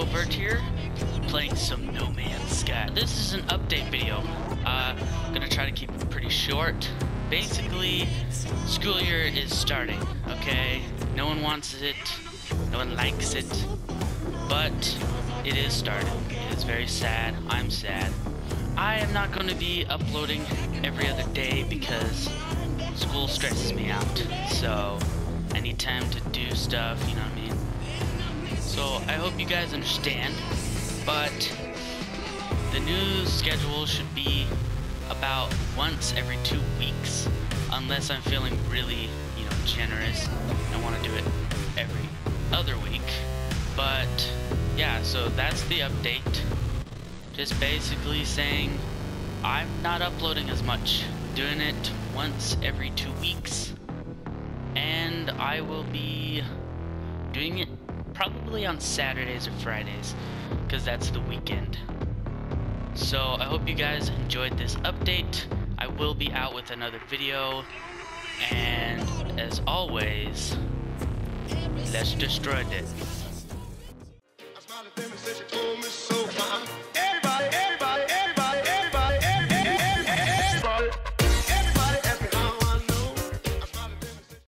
infidel-covert here, playing some No Man's Sky. This is an update video. Gonna try to keep it pretty short. Basically, school year is starting, okay? No one wants it, no one likes it, but it is starting. It is very sad. I'm sad. I am not going to be uploading every other day because school stresses me out. So I need time to do stuff, you know what I mean? So I hope you guys understand, but the new schedule should be about once every 2 weeks, unless I'm feeling really, generous. I want to do it every other week. But yeah, so that's the update. Just basically saying I'm not uploading as much, doing it once every 2 weeks, and I will be doing it probably on Saturdays or Fridays, because that's the weekend. So I hope you guys enjoyed this update. I will be out with another video, and as always, let's destroy it.